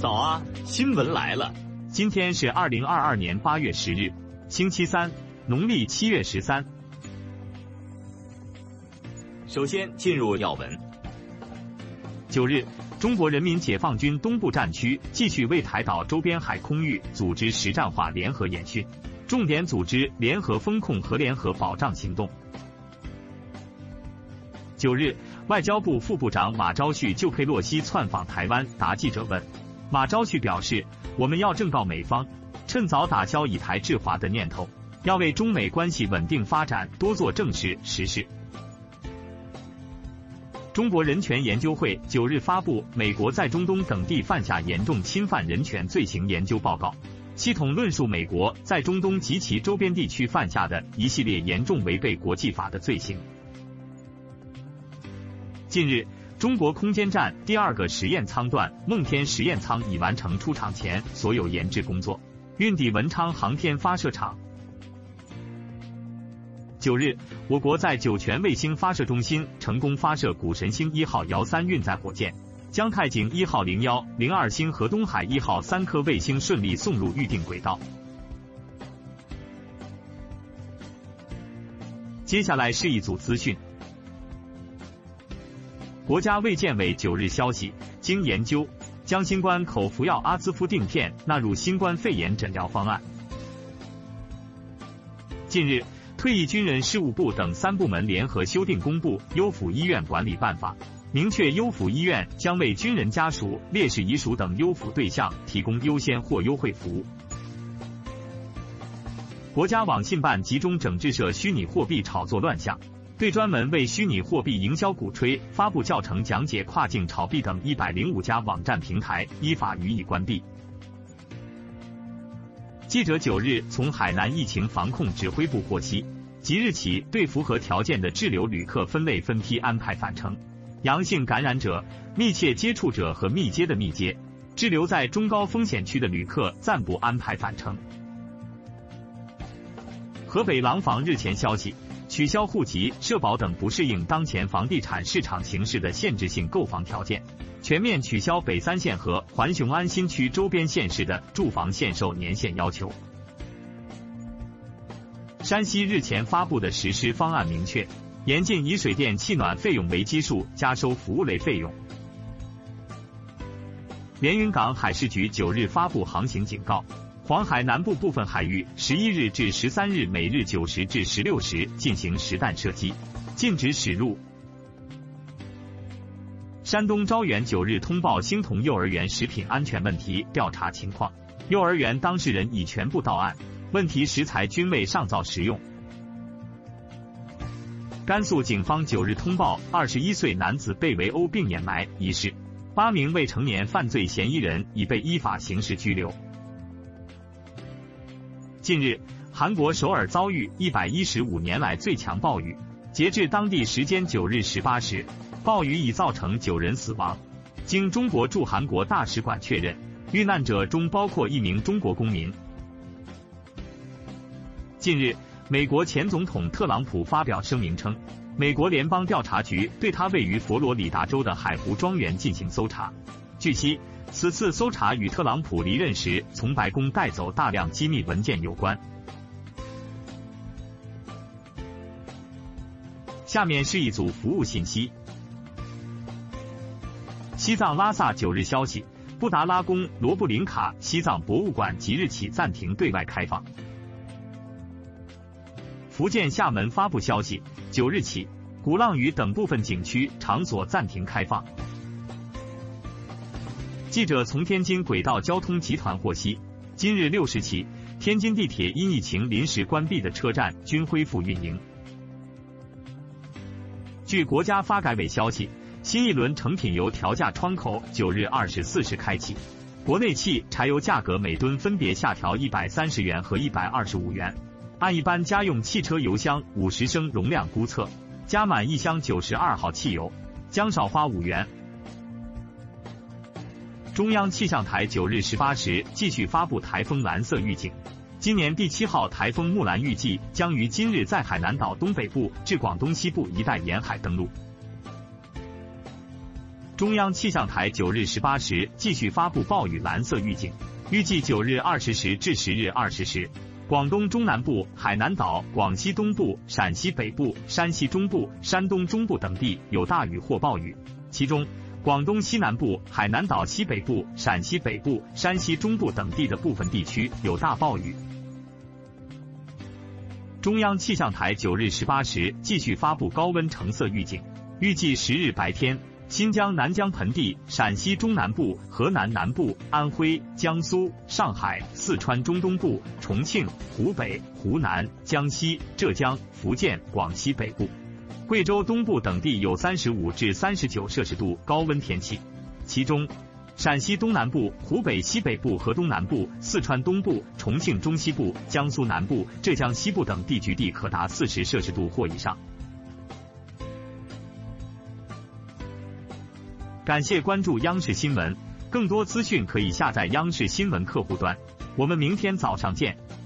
早啊，新闻来了。 今天是2022年8月10日，星期三，农历7月13。 首先进入要闻。 9日，中国人民解放军东部战区继续为台岛周边海空域组织实战化联合演训，重点组织联合风控和联合保障行动。9日，外交部副部长马朝旭就佩洛西窜访台湾答记者问。马朝旭表示，我们要正告美方，趁早打消以台制华的念头，要为中美关系稳定发展多做正事实事。中国人权研究会9日发布美国在中东等地犯下严重侵犯人权罪行研究报告，系统论述美国在中东及其周边地区犯下的一系列严重违背国际法的罪行。近日，中国空间站第2个实验舱段梦天实验舱已完成出厂前所有研制工作，运抵文昌航天发射场。9日，我国在酒泉卫星发射中心成功发射谷神星1号遥3运载火箭，将太井1号01、02星和东海1号3颗卫星顺利送入预定轨道。接下来是一组资讯。国家卫健委9日消息，经研究，将新冠口服药阿兹夫定片纳入新冠肺炎诊疗方案。近日，退役军人事务部等3部门联合修订公布《优抚医院管理办法》，明确优抚医院将为军人家属、烈士遗属等优抚对象提供优先或优惠服务。国家网信办集中整治涉虚拟货币炒作乱象，对专门为虚拟货币营销鼓吹、发布教程讲解跨境炒币等105家网站平台依法予以关闭。记者9日从海南疫情防控指挥部获悉，即日起对符合条件的滞留旅客分类分批安排返程，阳性感染者、密切接触者和密接的密接，滞留在中高风险区的旅客暂不安排返程。河北廊坊日前消息，取消户籍、社保等不适应当前房地产市场形势的限制性购房条件，全面取消北3县和环雄安新区周边县市的住房限售年限要求。山西日前发布的实施方案明确，严禁以水电气暖费用为基数加收服务类费用。连云港海事局9日发布航行警告，黄海南部部分海域11日至13日每日9时至16时进行实弹射击，禁止驶入。山东招远9日通报星童幼儿园食品安全问题调查情况，幼儿园当事人已全部到案，问题食材均未上灶食用。甘肃警方9日通报21岁男子被围殴并掩埋一事，8名未成年犯罪嫌疑人已被依法刑事拘留。近日，韩国首尔遭遇115年来最强暴雨，截至当地时间9日18时，暴雨已造成9人死亡。经中国驻韩国大使馆确认，遇难者中包括1名中国公民。近日，美国前总统特朗普发表声明称，美国联邦调查局对他位于佛罗里达州的海湖庄园进行搜查。据悉，此次搜查与特朗普离任时从白宫带走大量机密文件有关。下面是一组服务信息。西藏拉萨9日消息，布达拉宫罗布林卡西藏博物馆即日起暂停对外开放。福建厦门发布消息，9日起，鼓浪屿等部分景区场所暂停开放。记者从天津轨道交通集团获悉，今日6时起，天津地铁因疫情临时关闭的车站均恢复运营。据国家发改委消息，新一轮成品油调价窗口9日24时开启，国内汽、柴油价格每吨分别下调130元和125元。按一般家用汽车油箱50升容量估测，加满1箱92号汽油将少花5元。中央气象台9日18时继续发布台风蓝色预警，今年第7号台风木兰预计将于今日在海南岛东北部至广东西部一带沿海登陆。 中央气象台9日18时继续发布暴雨蓝色预警，预计9日20时至10日20时，广东中南部、海南岛、广西东部、陕西北部、山西中部、山东中部等地有大雨或暴雨，其中广东西南部、海南岛西北部、陕西北部、山西中部等地的部分地区有大暴雨。中央气象台9日18时继续发布高温橙色预警，预计10日白天，新疆南疆盆地、陕西中南部、河南南部、安徽、江苏、上海、四川中东部、重庆、湖北、湖南、江西、浙江、福建、广西北部、贵州东部等地有35至39摄氏度高温天气，其中陕西东南部、湖北西北部和东南部、四川东部、重庆中西部、江苏南部、浙江西部等地局地可达40摄氏度或以上。感谢关注央视新闻，更多资讯可以下载央视新闻客户端。我们明天早上见。